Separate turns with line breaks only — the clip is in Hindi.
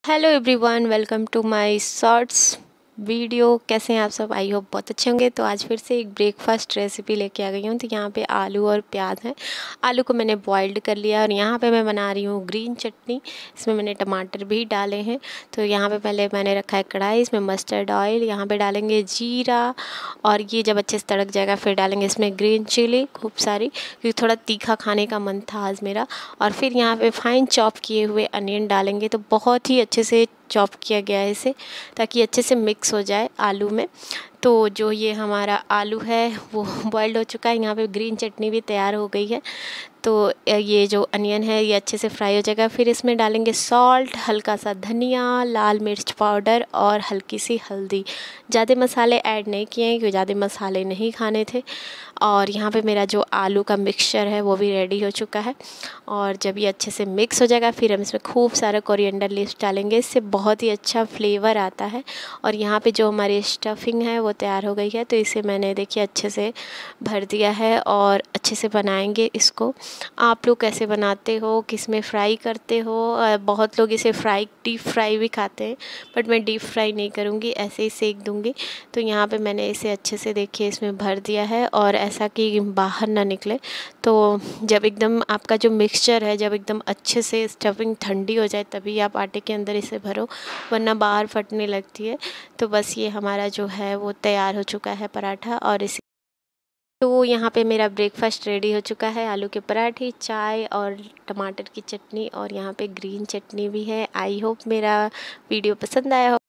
Hello everyone, welcome to my shorts video. कैसे हैं आप सब? आई होप बहुत अच्छे होंगे। तो आज फिर से एक ब्रेकफास्ट रेसिपी लेके आ गई हूँ। तो यहाँ पे आलू और प्याज है। आलू को मैंने बॉइल्ड कर लिया और यहाँ पे मैं बना रही हूँ ग्रीन चटनी। इसमें मैंने टमाटर भी डाले हैं। तो यहाँ पे पहले मैंने रखा है कढ़ाई, इसमें मस्टर्ड ऑयल, यहाँ पे डालेंगे जीरा और ये जब अच्छे से तड़क जाएगा फिर डालेंगे इसमें ग्रीन चिली खूब सारी, क्योंकि थोड़ा तीखा खाने का मन था आज मेरा। और फिर यहाँ पे फाइन चॉप किए हुए अनियन डालेंगे। तो बहुत ही अच्छे से चॉप किया गया है इसे, ताकि अच्छे से मिक्स हो जाए आलू में। तो जो ये हमारा आलू है वो बॉइल्ड हो चुका है। यहाँ पे ग्रीन चटनी भी तैयार हो गई है। तो ये जो अनियन है ये अच्छे से फ्राई हो जाएगा। फिर इसमें डालेंगे सॉल्ट, हल्का सा धनिया, लाल मिर्च पाउडर और हल्की सी हल्दी। ज़्यादा मसाले ऐड नहीं किए हैं क्योंकि ज़्यादा मसाले नहीं खाने थे। और यहाँ पे मेरा जो आलू का मिक्सचर है वो भी रेडी हो चुका है। और जब ये अच्छे से मिक्स हो जाएगा फिर हम इसमें खूब सारा कोरिएंडर लीव्स डालेंगे। इससे बहुत ही अच्छा फ्लेवर आता है। और यहाँ पे जो हमारी स्टफिंग है वो तैयार हो गई है। तो इसे मैंने देखिए अच्छे से भर दिया है और अच्छे से बनाएंगे इसको। आप लोग कैसे बनाते हो, किस में फ्राई करते हो? बहुत लोग इसे डीप फ्राई भी खाते हैं, बट मैं डीप फ्राई नहीं करूँगी, ऐसे ही सेक दूँगी। तो यहाँ पे मैंने इसे अच्छे से देखिए इसमें भर दिया है और ऐसा कि बाहर ना निकले। तो जब एकदम आपका जो मिक्सचर है जब एकदम अच्छे से स्टफिंग ठंडी हो जाए तभी आप आटे के अंदर इसे भरो, वरना बाहर फटने लगती है। तो बस ये हमारा जो है वो तैयार हो चुका है पराठा। और इसी तो यहाँ पे मेरा ब्रेकफास्ट रेडी हो चुका है। आलू के पराठे, चाय और टमाटर की चटनी, और यहाँ पे ग्रीन चटनी भी है। आई होप मेरा वीडियो पसंद आया हो।